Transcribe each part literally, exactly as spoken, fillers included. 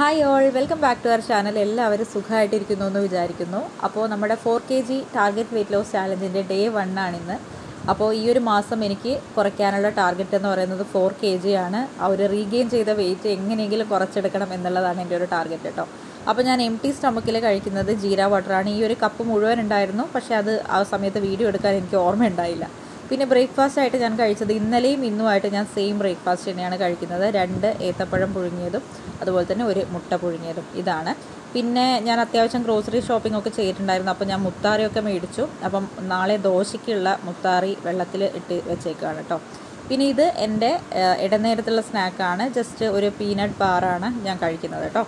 Hi all, welcome back to our channel. എല്ലാവരും സുഖമായിട്ടിരിക്കുന്നു എന്ന് വിചാരിക്കുന്നു. അപ്പോൾ നമ്മുടെ four K G target weight loss ചാലഞ്ചിൻ്റെ ഡേ വൺ ആണിന്ന്. അപ്പോൾ ഈ ഒരു മാസം എനിക്ക് കുറയ്ക്കാനുള്ള ടാർഗറ്റ് എന്ന് പറയുന്നത് ഫോർ കെ ജി ആണ്. ആ ഒരു റീഗെയിൻ ചെയ്ത വെയിറ്റ് എങ്ങനെയെങ്കിലും കുറച്ചെടുക്കണം എന്നുള്ളതാണ് എൻ്റെ ഒരു ടാർഗറ്റ് കേട്ടോ. അപ്പോൾ ഞാൻ എം ടി സ്റ്റൊമക്കിൽ കഴിക്കുന്നത് ജീര വാട്ടറാണ്. ഈ ഒരു കപ്പ് മുഴുവൻ ഉണ്ടായിരുന്നു, പക്ഷേ അത് ആ സമയത്ത് വീഡിയോ എടുക്കാൻ എനിക്ക് ഓർമ്മയുണ്ടായില്ല. പിന്നെ ബ്രേക്ക്ഫാസ്റ്റ് ആയിട്ട് ഞാൻ കഴിച്ചത് ഇന്നലെയും ഇന്നുമായിട്ട് ഞാൻ സെയിം ബ്രേക്ക്ഫാസ്റ്റ് തന്നെയാണ് കഴിക്കുന്നത്. രണ്ട് ഏത്തപ്പഴം പുഴുങ്ങിയതും അതുപോലെ തന്നെ ഒരു മുട്ട പുഴുങ്ങിയതും ഇതാണ്. പിന്നെ ഞാൻ അത്യാവശ്യം ഗ്രോസറി ഷോപ്പിംഗ് ഒക്കെ ചെയ്തിട്ടുണ്ടായിരുന്നു. അപ്പോൾ ഞാൻ മുത്താറിയൊക്കെ മേടിച്ചു. അപ്പം നാളെ ദോശയ്ക്കുള്ള മുത്താറി വെള്ളത്തിൽ ഇട്ട് വെച്ചേക്കാണ് കേട്ടോ. പിന്നെ ഇത് എൻ്റെ ഇടനേരത്തുള്ള സ്നാക്കാണ്. ജസ്റ്റ് ഒരു പീനട്ട് ബാറാണ് ഞാൻ കഴിക്കുന്നത് കേട്ടോ.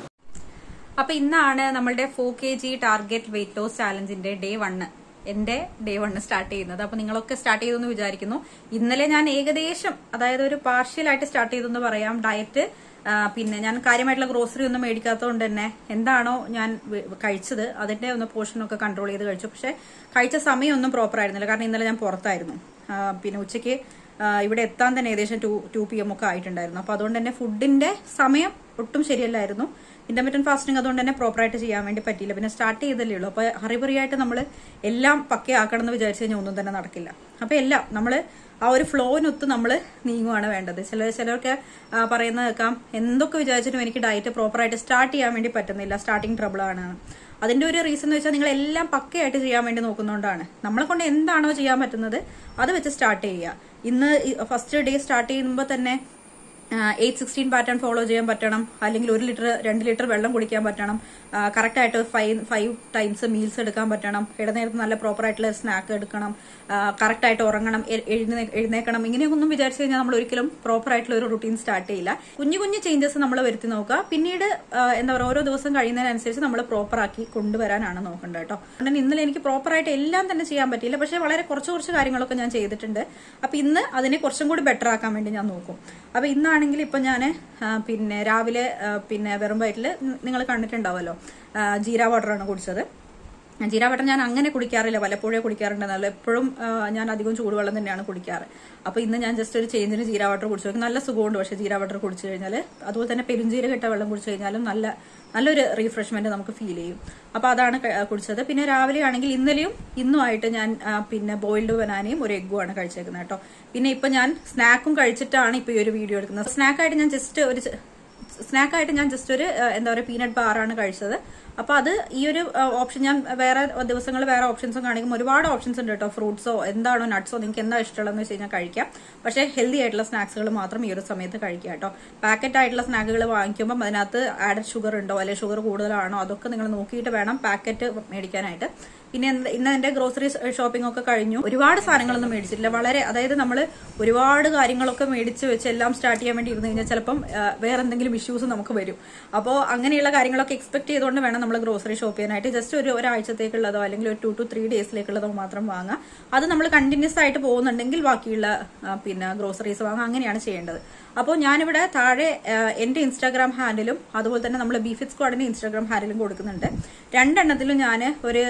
അപ്പോൾ ഇന്നാണ് നമ്മളുടെ four K G target weight loss ചാലഞ്ചിൻ്റെ ഡേ വണ്ണ് എന്റെ ഡേ വണ്ണ് സ്റ്റാർട്ട് ചെയ്യുന്നത്. അപ്പൊ നിങ്ങളൊക്കെ സ്റ്റാർട്ട് ചെയ്തു എന്ന് വിചാരിക്കുന്നു. ഇന്നലെ ഞാൻ ഏകദേശം, അതായത് ഒരു പാർഷ്യലായിട്ട് സ്റ്റാർട്ട് ചെയ്തു എന്ന് പറയാം ഡയറ്റ്. പിന്നെ ഞാൻ കാര്യമായിട്ടുള്ള ഗ്രോസറി ഒന്നും മേടിക്കാത്തതുകൊണ്ട് തന്നെ എന്താണോ ഞാൻ കഴിച്ചത് അതിന്റെ ഒന്ന് പോർഷനൊക്കെ കൺട്രോൾ ചെയ്ത് കഴിച്ചു. പക്ഷെ കഴിച്ച സമയം ഒന്നും പ്രോപ്പർ ആയിരുന്നില്ല, കാരണം ഇന്നലെ ഞാൻ പുറത്തായിരുന്നു. പിന്നെ ഉച്ചയ്ക്ക് ഇവിടെ എത്താൻ തന്നെ ഏകദേശം ടു ടു പി എം ഒക്കെ ആയിട്ടുണ്ടായിരുന്നു. അപ്പൊ അതുകൊണ്ട് തന്നെ ഫുഡിന്റെ സമയം ഒട്ടും ശരിയല്ലായിരുന്നു. ഇന്റർമീഡിയറ്റ് ഫാസ്റ്റിംഗ് അതുകൊണ്ട് തന്നെ പ്രോപ്പറായിട്ട് ചെയ്യാൻ വേണ്ടി പറ്റിയില്ല. പിന്നെ സ്റ്റാർട്ട് ചെയ്തല്ലേ ഉള്ളൂ. അപ്പൊ ഹറിബറിയായിട്ട് നമ്മൾ എല്ലാം പക്കയാക്കണം എന്ന് വിചാരിച്ചു കഴിഞ്ഞാൽ ഒന്നും തന്നെ നടക്കില്ല. അപ്പൊ എല്ലാം നമ്മൾ ആ ഒരു ഫ്ലോവിനൊത്ത് നമ്മൾ നീങ്ങുവാണ് വേണ്ടത്. ചില ചിലർക്ക് പറയുന്നത് കേൾക്കാം, എന്തൊക്കെ വിചാരിച്ചിട്ടും എനിക്ക് ഡയറ്റ് പ്രോപ്പറായിട്ട് സ്റ്റാർട്ട് ചെയ്യാൻ വേണ്ടി പറ്റുന്നില്ല, സ്റ്റാർട്ടിങ് ട്രബിൾ ആണ്. അതിന്റെ ഒരു റീസൺ എന്ന് വെച്ചാൽ നിങ്ങൾ എല്ലാം പക്കയായിട്ട് ചെയ്യാൻ വേണ്ടി നോക്കുന്നതുകൊണ്ടാണ്. നമ്മളെ കൊണ്ട് എന്താണോ ചെയ്യാൻ പറ്റുന്നത് അത് വെച്ച് സ്റ്റാർട്ട് ചെയ്യുക. ഇന്ന് ഫസ്റ്റ് ഡേ സ്റ്റാർട്ട് ചെയ്യുമ്പോൾ തന്നെ എയ്റ്റ് സിക്സ്റ്റീൻ പാറ്റേൺ ഫോളോ ചെയ്യാൻ പറ്റണം, അല്ലെങ്കിൽ ഒരു ലിറ്റർ രണ്ട് ലിറ്റർ വെള്ളം കുടിക്കാൻ പറ്റണം, കറക്റ്റായിട്ട് ഫൈവ് ഫൈവ് ടൈംസ് മീൽസ് എടുക്കാൻ പറ്റണം, ഇടനേരത്ത് നല്ല പ്രോപ്പറായിട്ടുള്ള സ്നാക്ക് എടുക്കണം, കറക്റ്റായിട്ട് ഉറങ്ങണം, എഴുന്നേക്കണം. ഇങ്ങനെയൊന്നും വിചാരിച്ചു കഴിഞ്ഞാൽ നമ്മൾ ഒരിക്കലും പ്രോപ്പറായിട്ടുള്ള ഒരു റുട്ടീൻ സ്റ്റാർട്ട് ചെയ്യില്ല. കുഞ്ഞു കുഞ്ഞു ചേഞ്ചസ് നമ്മൾ വരുത്തി നോക്കുക. പിന്നീട് എന്താ പറയുക, ഓരോ ദിവസം കഴിയുന്നതിനനുസരിച്ച് നമ്മൾ പ്രോപ്പറാക്കി കൊണ്ടുവരാനാണ് നോക്കേണ്ടത് കേട്ടോ. അതുകൊണ്ട് ഇന്നലെ എനിക്ക് പ്രോപ്പറായിട്ട് എല്ലാം തന്നെ ചെയ്യാൻ പറ്റിയില്ല, പക്ഷേ വളരെ കുറച്ച് കുറച്ച് കാര്യങ്ങളൊക്കെ ഞാൻ ചെയ്തിട്ടുണ്ട്. അപ്പൊ ഇന്ന് അതിനെ കുറച്ചും കൂടി ബെറ്റർ ആക്കാൻ വേണ്ടി ഞാൻ നോക്കും. അപ്പൊ ഇന്നാണെങ്കിൽ ഇപ്പൊ ഞാൻ പിന്നെ രാവിലെ പിന്നെ വെറും വയറ്റിൽ നിങ്ങൾ കണ്ടിട്ടുണ്ടാവുമല്ലോ, ജീര വാട്ടറാണ് കുടിച്ചത്. ജീര വാട്ടർ ഞാൻ അങ്ങനെ കുടിക്കാറില്ല, വല്ലപ്പോഴേ കുടിക്കാറുണ്ടെന്നല്ല, എപ്പോഴും ഞാൻ അധികം ചൂടുവെള്ളം തന്നെയാണ് കുടിക്കാറ്. അപ്പൊ ഇന്ന് ഞാൻ ജസ്റ്റ് ഒരു ചേഞ്ചിന് ജീര വാട്ടർ കുടിച്ചു നോക്കി. നല്ല സുഖമുണ്ട്. പക്ഷെ ജീര വാട്ടർ കുടിച്ചു കഴിഞ്ഞാൽ, അതുപോലെ തന്നെ പെരുംജീരകം ഇട്ട വെള്ളം കുടിച്ചു കഴിഞ്ഞാലും നല്ല നല്ലൊരു റീഫ്രഷ്മെന്റ് നമുക്ക് ഫീൽ ചെയ്യും. അപ്പൊ അതാണ് കുടിച്ചത്. പിന്നെ രാവിലെ ആണെങ്കിൽ ഇന്നലെയും ഇന്നുമായിട്ട് ഞാൻ പിന്നെ ബോയിൽഡ് ബനാനയും ഒരു എഗ്ഗുമാണ് കഴിച്ചേക്കുന്നത് കേട്ടോ. പിന്നെ ഇപ്പൊ ഞാൻ സ്നാക്കും കഴിച്ചിട്ടാണ് ഇപ്പൊ ഈ ഒരു വീഡിയോ എടുക്കുന്നത്. സ്നാക്കായിട്ട് ഞാൻ ജസ്റ്റ് ഒരു സ്നാക്കായിട്ട് ഞാൻ ജസ്റ്റ് ഒരു എന്താ പറയുക പീനട്ട് ബാറാണ് കഴിച്ചത്. അപ്പൊ അത് ഈ ഒരു ഓപ്ഷൻ ഞാൻ വേറെ ദിവസങ്ങൾ വേറെ ഓപ്ഷൻസും കാണിക്കും. ഒരുപാട് ഓപ്ഷൻസ് ഉണ്ട് കേട്ടോ. ഫ്രൂട്ട്സോ എന്താണോ നട്ട്സോ നിങ്ങൾക്ക് എന്താ ഇഷ്ടമുള്ളതെന്ന് വെച്ച് കഴിഞ്ഞാൽ കഴിക്കാം. പക്ഷേ ഹെൽത്തി ആയിട്ടുള്ള സ്നാക്സുകൾ മാത്രം ഈ ഒരു സമയത്ത് കഴിക്കുക കേട്ടോ. പാക്കറ്റ് ആയിട്ടുള്ള സ്നാക്കുകൾ വാങ്ങിക്കുമ്പോൾ അതിനകത്ത് ആഡഡ് ഷുഗർ ഉണ്ടോ അല്ലെങ്കിൽ ഷുഗർ കൂടുതലാണോ അതൊക്കെ നിങ്ങൾ നോക്കിയിട്ട് വേണം പാക്കറ്റ് മേടിക്കാനായിട്ട്. പിന്നെ ഇന്ന് എന്റെ ഗ്രോസറി ഷോപ്പിംഗ് ഒക്കെ കഴിഞ്ഞു. ഒരുപാട് സാധനങ്ങളൊന്നും മേടിച്ചിട്ടില്ല. വളരെ, അതായത് നമ്മൾ ഒരുപാട് കാര്യങ്ങളൊക്കെ മേടിച്ച് വെച്ച് എല്ലാം സ്റ്റാർട്ട് ചെയ്യാൻ വേണ്ടി ഇരുന്ന് കഴിഞ്ഞാൽ ചിലപ്പം വേറെ എന്തെങ്കിലും ഇഷ്യൂസ് നമുക്ക് വരും. അപ്പോൾ അങ്ങനെയുള്ള കാര്യങ്ങളൊക്കെ എക്സ്പെക്ട് ചെയ്തുകൊണ്ട് വേണം നമ്മൾ ഗ്രോസറി ഷോപ്പ് ചെയ്യാനായിട്ട്. ജസ്റ്റ് ഒരു ഒരാഴ്ചത്തേക്കുള്ളതോ അല്ലെങ്കിൽ ഒരു ടു ടു ത്രീ ഡേയ്സിലേക്കുള്ളതോ മാത്രം വാങ്ങാം. അത് നമ്മൾ കണ്ടിന്യൂസ് ആയിട്ട് പോകുന്നുണ്ടെങ്കിൽ ബാക്കിയുള്ള പിന്നെ ഗ്രോസറീസ് വാങ്ങാം. അങ്ങനെയാണ് ചെയ്യേണ്ടത്. അപ്പോൾ ഞാനിവിടെ താഴെ എന്റെ ഇൻസ്റ്റാഗ്രാം ഹാൻഡിലും അതുപോലെ തന്നെ നമ്മൾ ബീഫിറ്റ് സ്ക്വാഡിന്റെ ഇൻസ്റ്റാഗ്രാം ഹാൻഡിലും കൊടുക്കുന്നുണ്ട്. രണ്ടെണ്ണത്തിലും ഞാൻ ഒരു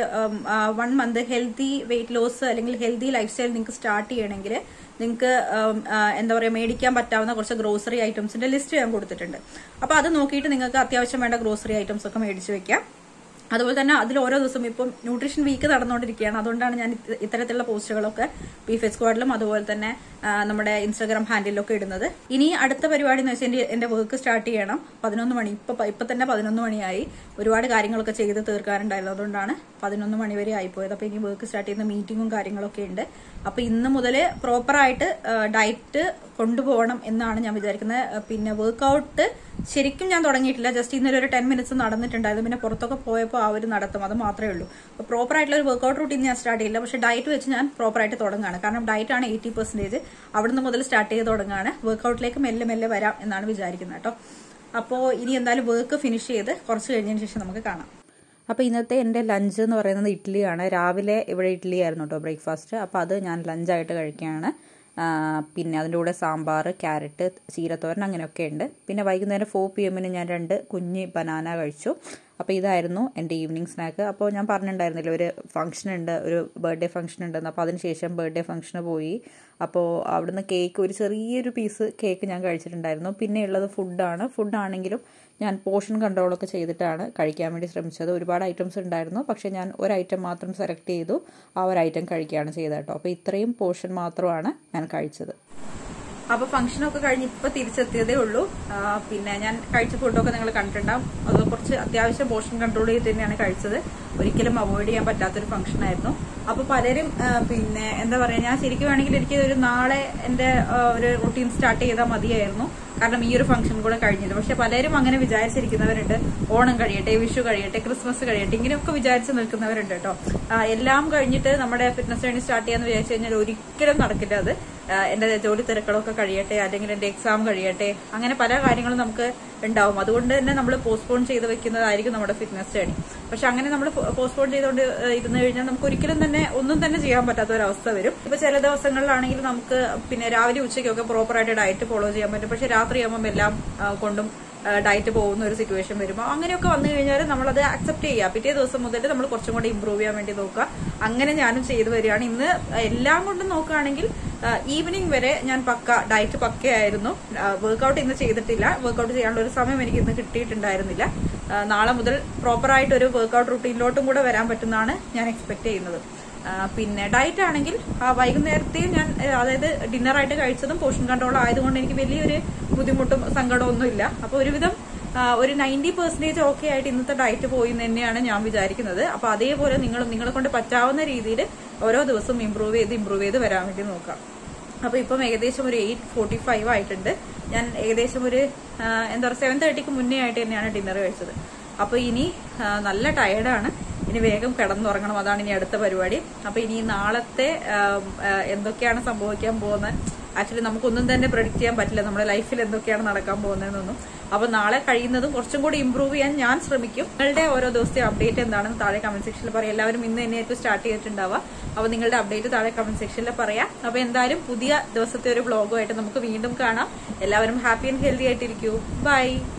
one month healthy weight loss അല്ലെങ്കിൽ ഹെൽത്തി ലൈഫ് സ്റ്റൈൽ നിങ്ങൾക്ക് സ്റ്റാർട്ട് ചെയ്യണമെങ്കിൽ നിങ്ങൾക്ക് എന്താ പറയുക മേടിക്കാൻ പറ്റാവുന്ന കുറച്ച് ഗ്രോസറി ഐറ്റംസിന്റെ ലിസ്റ്റ് ഞാൻ കൊടുത്തിട്ടുണ്ട്. അപ്പൊ അത് നോക്കിയിട്ട് നിങ്ങൾക്ക് അത്യാവശ്യം വേണ്ട ഗ്രോസറി ഐറ്റംസ് ഒക്കെ മേടിച്ച് വെക്കാം. അതുപോലെ തന്നെ അതിൽ ഓരോ ദിവസം ഇപ്പം ന്യൂട്രീഷൻ വീക്ക് നടന്നുകൊണ്ടിരിക്കുകയാണ്. അതുകൊണ്ടാണ് ഞാൻ ഇത്തരത്തിലുള്ള പോസ്റ്റുകളൊക്കെ ബീഫ് സ്ക്വാഡിലും അതുപോലെ തന്നെ നമ്മുടെ ഇൻസ്റ്റാഗ്രാം ഹാൻഡിലൊക്കെ ഇടുന്നത്. ഇനി അടുത്ത പരിപാടി എന്ന് വെച്ചാൽ എന്റെ വർക്ക് സ്റ്റാർട്ട് ചെയ്യണം. പതിനൊന്ന് മണി ഇപ്പൊ ഇപ്പൊ തന്നെ പതിനൊന്ന് മണിയായി. ഒരുപാട് കാര്യങ്ങളൊക്കെ ചെയ്ത് തീർക്കാറുണ്ടായിരുന്നു, അതുകൊണ്ടാണ് പതിനൊന്ന് മണി വരെ ആയിപ്പോയത്. അപ്പൊ ഇനി വർക്ക് സ്റ്റാർട്ട് ചെയ്യുന്ന മീറ്റിങ്ങും കാര്യങ്ങളൊക്കെ ഉണ്ട്. അപ്പൊ ഇന്ന് മുതൽ പ്രോപ്പറായിട്ട് ഡയറ്റ് കൊണ്ടുപോകണം എന്നാണ് ഞാൻ വിചാരിക്കുന്നത്. പിന്നെ വർക്ക്ഔട്ട് ശരിക്കും ഞാൻ തുടങ്ങിയിട്ടില്ല. ജസ്റ്റ് ഇന്നലെ ഒരു ടെൻ മിനിറ്റ്സ് നടന്നിട്ടുണ്ടായിരുന്നു. പിന്നെ പുറത്തൊക്കെ പോയപ്പോൾ ആ ഒരു നടത്തും, അത് മാത്രമേ ഉള്ളൂ. അപ്പോൾ പ്രോപ്പർ ആയിട്ടുള്ള ഒരു വർക്ക്ഔട്ട് റൂട്ടീൻ ഞാൻ സ്റ്റാർട്ട് ചെയ്യില്ല. പക്ഷേ ഡയറ്റ് വെച്ച് ഞാൻ പ്രോപ്പറായിട്ട് തുടങ്ങുകയാണ്. കാരണം ഡയറ്റ് ആണ് എയ്റ്റി പെർസെന്റേജ്. അവിടുന്ന് മുതൽ സ്റ്റാർട്ട് ചെയ്ത് തുടങ്ങുകയാണ്. വർക്ക്ഔട്ടിലേക്ക് മെല്ലെ മെല്ലെ വരാം എന്നാണ് വിചാരിക്കുന്നത് കേട്ടോ. അപ്പോൾ ഇനി എന്തായാലും വർക്ക് ഫിനിഷ് ചെയ്ത് കുറച്ച് കഴിഞ്ഞതിന് ശേഷം നമുക്ക് കാണാം. അപ്പോൾ ഇന്നത്തെ എൻ്റെ ലഞ്ച് എന്ന് പറയുന്നത് ഇഡ്ഡലിയാണ്. രാവിലെ ഇവിടെ ഇഡ്ഡലി ആയിരുന്നു കേട്ടോ ബ്രേക്ക്ഫാസ്റ്റ്. അപ്പോൾ അത് ഞാൻ ലഞ്ചായിട്ട് കഴിക്കുകയാണ്. പിന്നെ അതിൻ്റെ കൂടെ സാമ്പാർ, ക്യാരറ്റ്, ചീരത്തോരൻ അങ്ങനെയൊക്കെ ഉണ്ട്. പിന്നെ വൈകുന്നേരം ഫോർ പി എമ്മിന് ഞാൻ രണ്ട് കുഞ്ഞ് ബനാന കഴിച്ചു. അപ്പോൾ ഇതായിരുന്നു എൻ്റെ ഈവനിങ് സ്നാക്ക്. അപ്പോൾ ഞാൻ പറഞ്ഞിട്ടുണ്ടായിരുന്നില്ല ഒരു ഫംഗ്ഷൻ ഉണ്ട്, ഒരു ബർത്ത്ഡേ ഫംഗ്ഷൻ ഉണ്ടെന്ന്. അപ്പോൾ അതിന് ശേഷം ബർത്ത്ഡേ ഫംഗ്ഷന് പോയി. അപ്പോൾ അവിടുന്ന് കേക്ക്, ഒരു ചെറിയൊരു പീസ് കേക്ക് ഞാൻ കഴിച്ചിട്ടുണ്ടായിരുന്നു. പിന്നെ ഉള്ളത് ഫുഡാണ്. ഫുഡാണെങ്കിലും ഞാൻ പോർഷൻ കൺട്രോളൊക്കെ ചെയ്തിട്ടാണ് കഴിക്കാൻ വേണ്ടി ശ്രമിച്ചത്. ഒരുപാട് ഐറ്റംസ് ഉണ്ടായിരുന്നു, പക്ഷേ ഞാൻ ഒരു ഐറ്റം മാത്രം സെലക്ട് ചെയ്തു, ആ ഒരു ഐറ്റം കഴിക്കുകയാണ് ചെയ്തത് കേട്ടോ. അപ്പോൾ ഇത്രയും പോർഷൻ മാത്രമാണ് ഞാൻ കഴിച്ചത്. അപ്പോൾ ഫംഗ്ഷനൊക്കെ കഴിഞ്ഞ് ഇപ്പോൾ തിരിച്ചെത്തിയതേ ഉള്ളൂ. പിന്നെ ഞാൻ കഴിച്ച ഫുഡൊക്കെ നിങ്ങൾ കണ്ടിട്ടുണ്ടാവും. അത് കുറച്ച് അത്യാവശ്യം പോർഷൻ കൺട്രോൾ ചെയ്ത് തന്നെയാണ് കഴിച്ചത്. ഒരിക്കലും അവോയ്ഡ് ചെയ്യാൻ പറ്റാത്തൊരു ഫംഗ്ഷൻ ആയിരുന്നു. അപ്പോൾ പലരും പിന്നെ എന്താ പറയുക, ഞാൻ ശരിക്കും വേണമെങ്കിൽ എനിക്ക് ഒരു നാളെ എൻ്റെ ഒരു റൂട്ടീൻ സ്റ്റാർട്ട് ചെയ്താൽ മതിയായിരുന്നു, കാരണം ഈ ഒരു ഫംഗ്ഷൻ കൂടെ കഴിഞ്ഞില്ല. പക്ഷെ പലരും അങ്ങനെ വിചാരിച്ചിരിക്കുന്നവരുണ്ട്. ഓണം കഴിയട്ടെ, വിഷു കഴിയട്ടെ, ക്രിസ്മസ് കഴിയട്ടെ, ഇങ്ങനെയൊക്കെ വിചാരിച്ച് നിൽക്കുന്നവരുണ്ട് കേട്ടോ. എല്ലാം കഴിഞ്ഞിട്ട് നമ്മുടെ ഫിറ്റ്നസ് ജേർണി സ്റ്റാർട്ട് ചെയ്യാന്ന് വിചാരിച്ചു കഴിഞ്ഞാൽ ഒരിക്കലും നടക്കില്ല. അത് എന്റെ ജോലി തിരക്കുകളൊക്കെ കഴിയട്ടെ, അല്ലെങ്കിൽ എന്റെ എക്സാം കഴിയട്ടെ, അങ്ങനെ പല കാര്യങ്ങളും നമുക്ക് ഉണ്ടാവും. അതുകൊണ്ട് തന്നെ നമ്മൾ പോസ്റ്റ്പോൺ ചെയ്ത് വെക്കുന്നതായിരിക്കും നമ്മുടെ ഫിറ്റ്നസ് ജേർണി. പക്ഷെ അങ്ങനെ നമ്മൾ പോസ്റ്റ്പോൺ ചെയ്തുകൊണ്ട് ഇരുന്ന് കഴിഞ്ഞാൽ നമുക്ക് ഒരിക്കലും തന്നെ ഒന്നും തന്നെ ചെയ്യാൻ പറ്റാത്ത ഒരു അവസ്ഥ വരും. ഇപ്പൊ ചില ദിവസങ്ങളിലാണെങ്കിൽ നമുക്ക് പിന്നെ രാവിലെ ഉച്ചയ്ക്കൊക്കെ പ്രോപ്പറായിട്ട് ഡയറ്റ് ഫോളോ ചെയ്യാൻ പറ്റും. പക്ഷെ രാത്രിയാകുമ്പോൾ എല്ലാം കൊണ്ടും ഡയറ്റ് പോകുന്ന ഒരു സിറ്റുവേഷൻ വരുമ്പോൾ അങ്ങനെയൊക്കെ വന്നു കഴിഞ്ഞാൽ നമ്മളത് അക്സെപ്റ്റ് ചെയ്യുക. പിറ്റേ ദിവസം മുതൽ നമ്മൾ കുറച്ചും കൂടി ഇമ്പ്രൂവ് ചെയ്യാൻ വേണ്ടി നോക്കുക. അങ്ങനെ ഞാനും ചെയ്തു വരികയാണ്. ഇന്ന് എല്ലാം കൊണ്ടും നോക്കുകയാണെങ്കിൽ ഈവനിങ് വരെ ഞാൻ പക്ക ഡയറ്റ് പക്കയായിരുന്നു. വർക്ക്ഔട്ട് ഇന്ന് ചെയ്തിട്ടില്ല. വർക്ക്ഔട്ട് ചെയ്യാനുള്ള ഒരു സമയം എനിക്ക് ഇന്ന് കിട്ടിയിട്ടുണ്ടായിരുന്നില്ല. നാളെ മുതൽ പ്രോപ്പറായിട്ട് ഒരു വർക്ക്ഔട്ട് റുട്ടീനിലോട്ടും കൂടെ വരാൻ പറ്റുന്നതാണ് ഞാൻ എക്സ്പെക്ട് ചെയ്യുന്നത്. പിന്നെ ഡയറ്റ് ആണെങ്കിൽ വൈകുന്നേരത്തെയും ഞാൻ അതായത് ഡിന്നറായിട്ട് കഴിച്ചതും പോർഷൻ കൺട്രോൾ ആയതുകൊണ്ട് എനിക്ക് വലിയൊരു ബുദ്ധിമുട്ടും സങ്കടമൊന്നും ഇല്ല. അപ്പൊ ഒരുവിധം ഒരു നയൻറ്റി പെർസെന്റേജ് ഓക്കെ ആയിട്ട് ഇന്നത്തെ ഡയറ്റ് പോയി എന്ന് തന്നെയാണ് ഞാൻ വിചാരിക്കുന്നത്. അപ്പൊ അതേപോലെ നിങ്ങൾ നിങ്ങളെ കൊണ്ട് പറ്റാവുന്ന രീതിയിൽ ഓരോ ദിവസവും ഇമ്പ്രൂവ് ചെയ്ത് ഇമ്പ്രൂവ് ചെയ്ത് വരാൻ വേണ്ടി നോക്കാം. അപ്പൊ ഇപ്പം ഏകദേശം ഒരു എയ്റ്റ് ഫോർട്ടി ഫൈവ് ആയിട്ടുണ്ട്. ഞാൻ ഏകദേശം ഒരു എന്താ പറയുക സെവൻ തേർട്ടിക്ക് മുന്നേ ആയിട്ട് തന്നെയാണ് ഡിന്നർ കഴിച്ചത്. അപ്പൊ ഇനി നല്ല ടയർഡാണ്. ഇനി വേഗം കിടന്നുറങ്ങണം. അതാണ് ഇനി അടുത്ത പരിപാടി. അപ്പൊ ഇനി നാളത്തെ എന്തൊക്കെയാണ് സംഭവിക്കാൻ പോകുന്നത്, ആക്ച്വലി നമുക്കൊന്നും തന്നെ പ്രെഡിക്റ്റ് ചെയ്യാൻ പറ്റില്ല നമ്മുടെ ലൈഫിൽ എന്തൊക്കെയാണ് നടക്കാൻ പോകുന്നതെന്നൊന്നും. അപ്പൊ നാളെ കഴിയുന്നതും കുറച്ചും കൂടി ഇമ്പ്രൂവ് ചെയ്യാൻ ഞാൻ ശ്രമിക്കും. നിങ്ങളുടെ ഓരോ ദിവസത്തെ അപ്ഡേറ്റ് എന്താണെന്ന് താഴെ കമന്റ് സെക്ഷനിൽ പറയാം. എല്ലാവരും ഇന്ന് തന്നെയായിരിക്കും സ്റ്റാർട്ട് ചെയ്തിട്ടുണ്ടാവുക. അപ്പൊ നിങ്ങളുടെ അപ്ഡേറ്റ് താഴെ കമന്റ് സെക്ഷനിൽ പറയാം. അപ്പൊ എന്തായാലും പുതിയ ദിവസത്തെ ഒരു വ്ളോഗുമായിട്ട് നമുക്ക് വീണ്ടും കാണാം. എല്ലാവരും ഹാപ്പി ആൻഡ് ഹെൽത്തി ആയിട്ടിരിക്കൂ. ബൈ.